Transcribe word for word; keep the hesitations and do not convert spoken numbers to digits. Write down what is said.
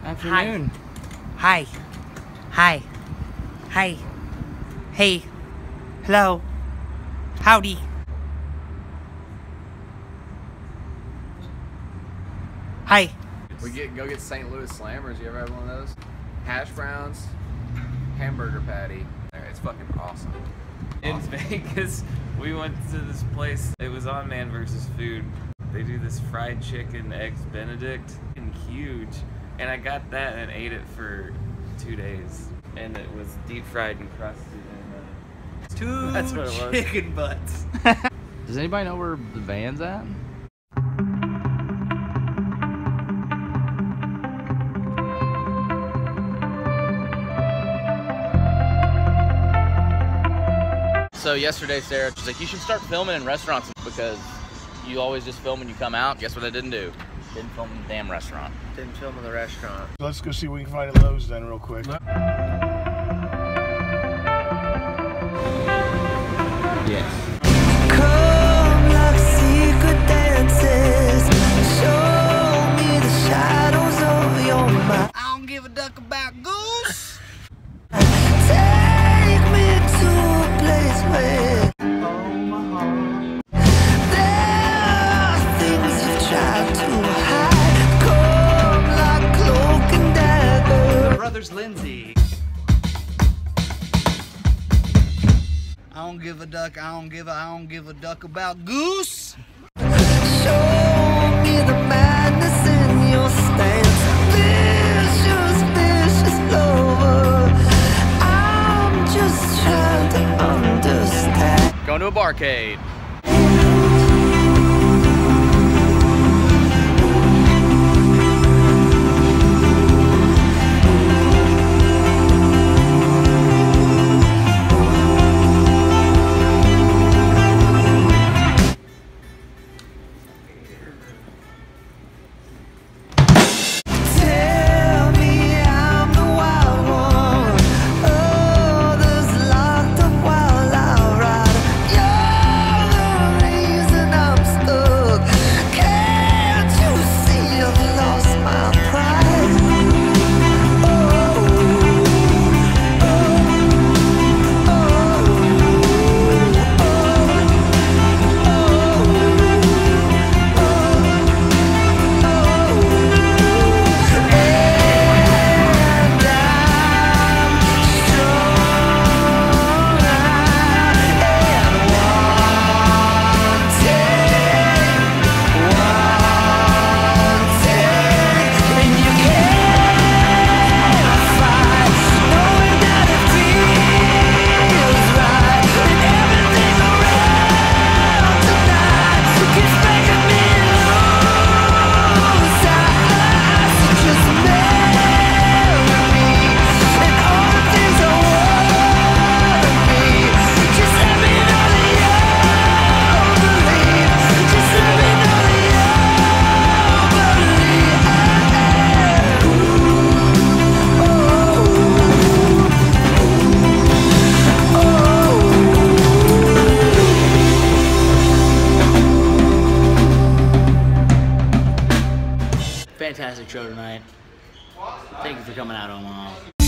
Afternoon. Hi. Hi. Hi. Hey. Hello. Howdy. Hi. We get go get Saint Louis Slammers. You ever had one of those? Hash browns, hamburger patty. It's fucking awesome. In awesome. Vegas, we went to this place. It was on Man versus. Food. They do this fried chicken eggs Benedict, and huge. And I got that and ate it for two days. And it was deep fried and crusted. And, uh, Two That's what it was. chicken butts. Does anybody know where the van's at? So yesterday, Sarah, she's like, you should start filming in restaurants because you always just film when you come out. Guess what I didn't do? Didn't film in the damn restaurant. Didn't film in the restaurant. Let's go see what we can find at Lowe's then real quick. Yes. Come like secret dances. Show me the shadows of your mind. I don't give a duck about goose. Take me to a place where Omaha. There are things you've tried to hide. Come like cloak and dagger. Brothers Lindsay. I don't give a duck, I don't give a, I don't give a duck about goose. Show me the madness in your stance. Vicious, vicious lover. I'm just trying to understand. Going to a barcade. Tell me I'm the wild one. Others locked up while I ride. You're the reason I'm stuck. Can't you see I've lost my pride? Oh, oh, Fantastic show tonight. Thank you for coming out, Omaha.